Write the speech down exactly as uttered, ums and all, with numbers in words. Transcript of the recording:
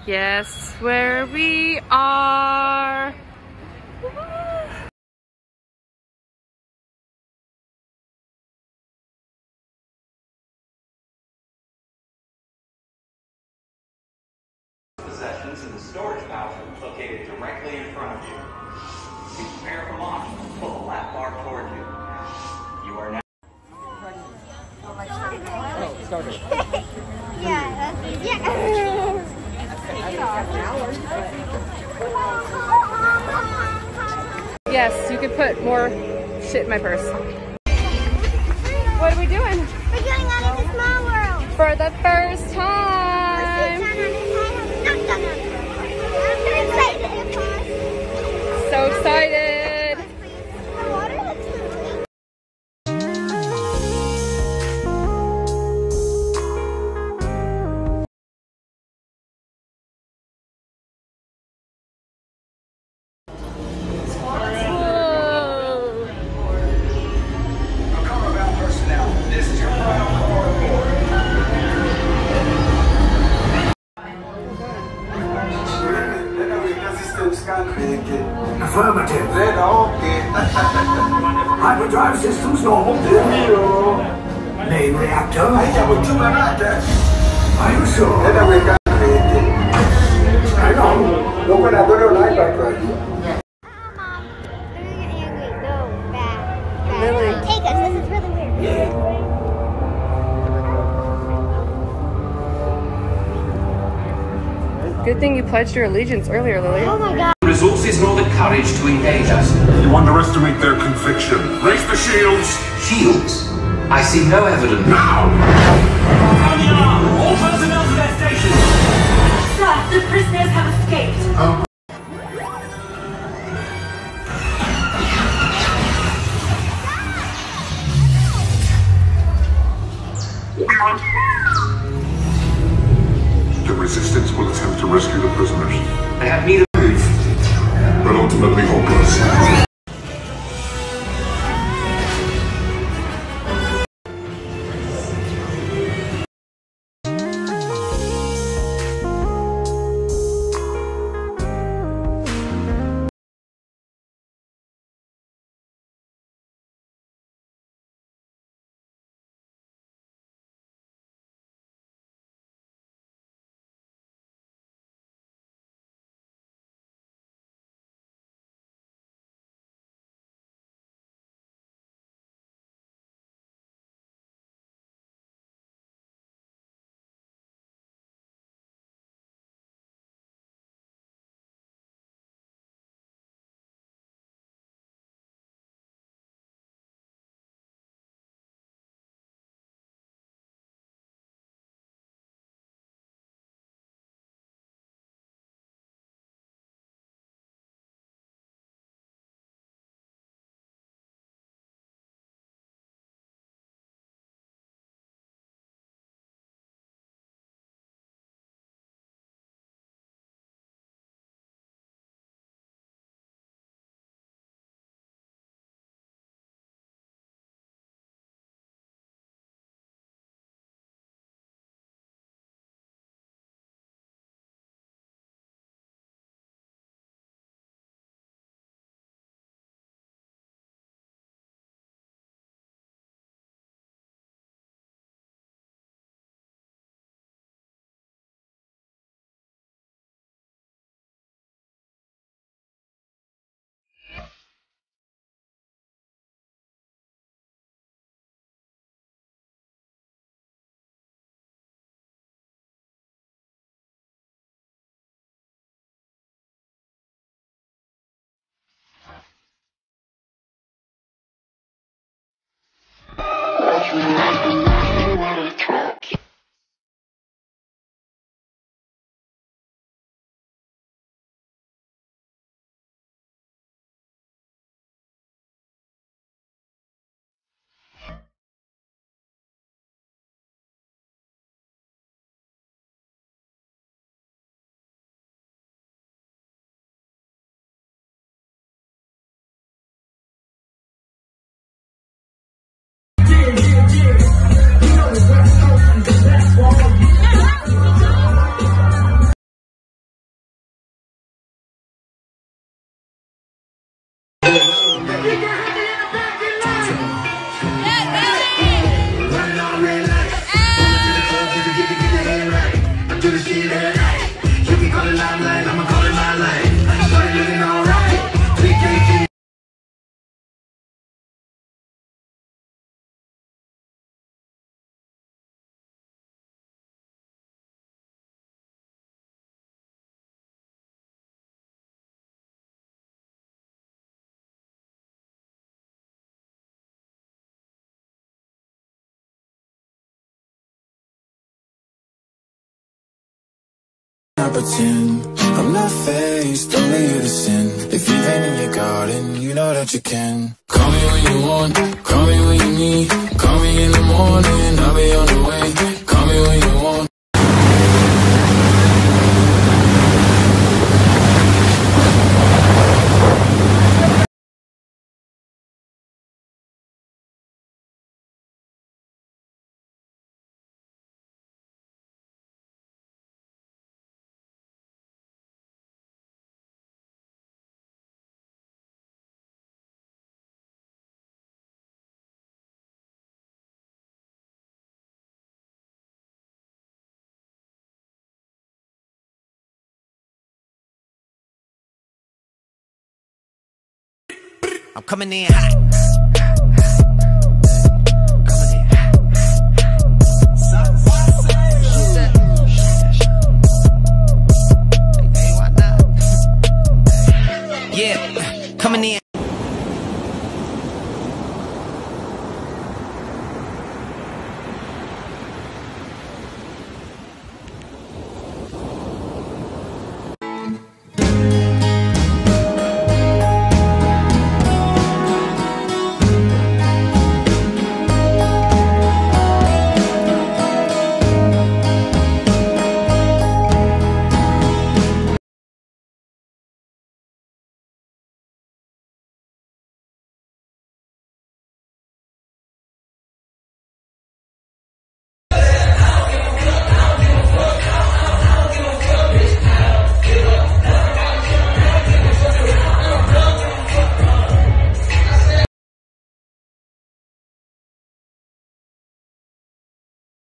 Guess where we are. Possessions in the storage pouch located directly in front of you. Be prepared for launch. Pull the lap bar toward you. You are now. Oh, starter. Yeah, that's yeah. Yes, you could put more shit in my purse. What are we doing? We're doing Out of the Small World. For the first time. So excited. The water looks so Affirmative. Hyperdrive systems normal. Main reactor. Are you sure? Hang on. Look what I'm going to like back there. Mom, we're gonna get angry. No, bad. Bad. Really? Take us. This is really weird. Good thing you pledged your allegiance earlier, Lily. Oh my God. Resources nor the courage to engage us. You underestimate their conviction. Raise the shields. Shields? I see no evidence. Now! Down the alarm! All personnel to their stations! Sir, the prisoners have escaped. Um. The resistance will attempt to rescue the prisoners, They have neither but ultimately hopeless. Yeah, yeah, yeah. You know the West Coast pretend I'm not faced, only here to sin. If you've been in your garden, you know that you can. Call me when you want, call me when you need. Call me in the morning, I'll be on the way. Call me when you want. I'm coming in hot,